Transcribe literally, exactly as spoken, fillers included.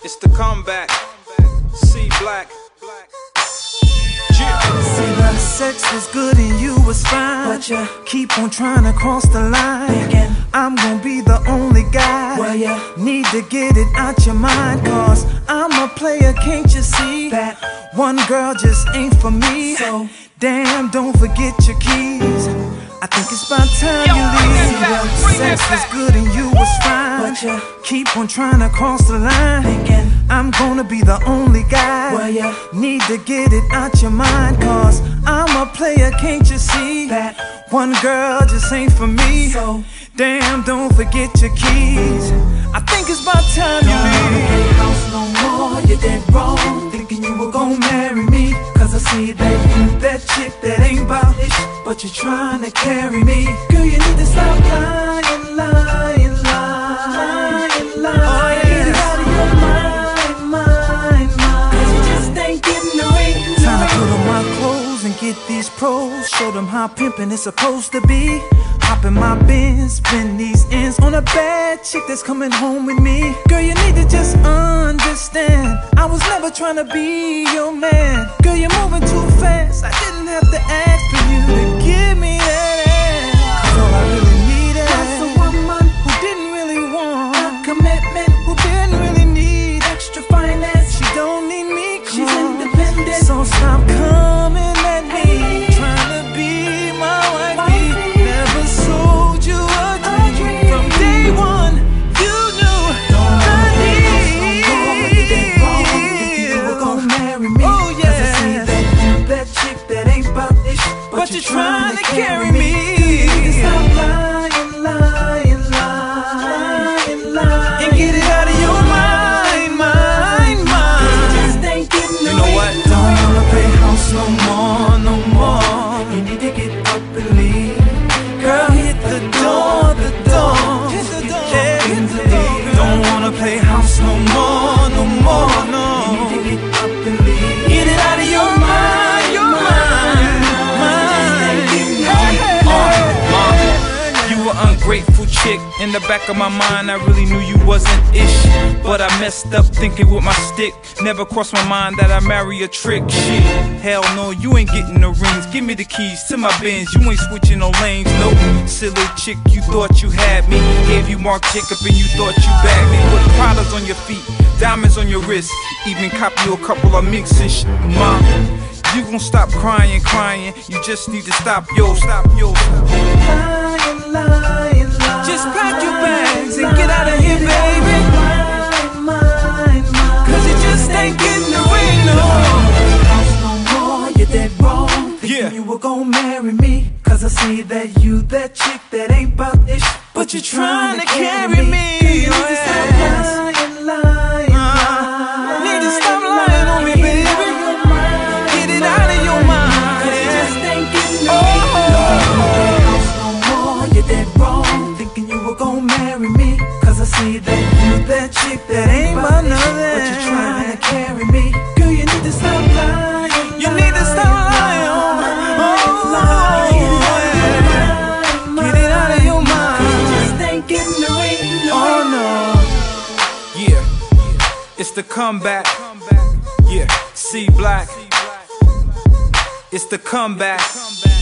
It's the comeback. C Black. Yeah. See, the sex was good and you was fine, but you keep on trying to cross the line, thinking I'm gonna be the only guy. Well, you need to get it out your mind, cause I'm a player, can't you see that one girl just ain't for me? So damn, don't forget your keys. I think it's about time you leave. The sex was good and you was fine, but you keep on trying to cross the line, thinking I'm gonna be the only guy. Well, you need to get it out your mind, cause I'm a player, can't you see that one girl just ain't for me? So damn, don't forget your keys. I think it's about time you leave. Don't house no more, you're dead wrong, thinking you were gonna marry me, cause I see that you that chick that ain't bout it, but you're trying to carry me. Girl, you need to stop lying, lying, lying, lying, lying. Oh, yeah. Get it out of your mind, mind, mind, cause you just ain't getting the ring. Time to put on my clothes and get these pros, show them how pimpin' it's supposed to be. Hop in my Benz, spin these ends on a bad chick that's coming home with me. Girl, you need to just understand, I was never trying to be your man. Girl, you're moving too fast, I didn't have to ask for you to give me that ass, cause all I really needed was a woman who didn't really want a commitment, who didn't really need extra finance. She don't need me, she's independent. So stop coming at me, trying to be my wife. Never sold you a dream. From day one, you knew I need. You did wrong, thinking you were gonna marry me. Oh yeah, cause I see that you that chick that ain't bout this, but, but you're trying to carry me. You stop lying, lying, lying, lying, and get it out of your mind, mind, mind. You just ain't getting the. You know what? Don't wanna play house no more, no more. You need to get up and leave. Girl, hit the door, the door, hit the door, yeah, hit the door. Don't wanna play house no more, no more, no. You need to get up and leave. Get it out of your mind, your mind, mind. Uh, you were ungrateful chick. In the back of my mind, I really knew you wasn't ish, but I messed up thinking with my stick. Never crossed my mind that I marry a trick. Shit, hell no, you ain't getting the rings. Give me the keys to my Benz, you ain't switching no lanes. No, silly chick, you thought you had me. Gave you Marc Jacob and you thought you bagged me. Put products on your feet, diamonds on your wrist, even cop you a couple of minks and shit. Mom, you gon' stop crying, crying. You just need to stop, yo, stop, yo. Lying, lying, lying. Just pack your bags and get out of here, baby. Mine, mine, mine. Cause you just ain't getting the ring, no. House no more, you're dead wrong, thinking yeah. you were gonna marry me, cause I see that you that chick that ain't bout this, but you're trying to carry me. Girl, you need to stop lying, lying, lying. Need to stop lying on me, baby. Get it out of your mind, cause you just ain't getting the ring, no. House no more, you're dead wrong, thinking you were gonna marry me, cause I see that you that chick that ain't about none of that, but you're trying to carry me. Girl, you need to stop lying. You need to stop lying. Oh, lying, lying. Get it out of your mind, cause you just ain't getting the ring. Oh no. Yeah, it's the comeback. Yeah, C Black. It's the comeback.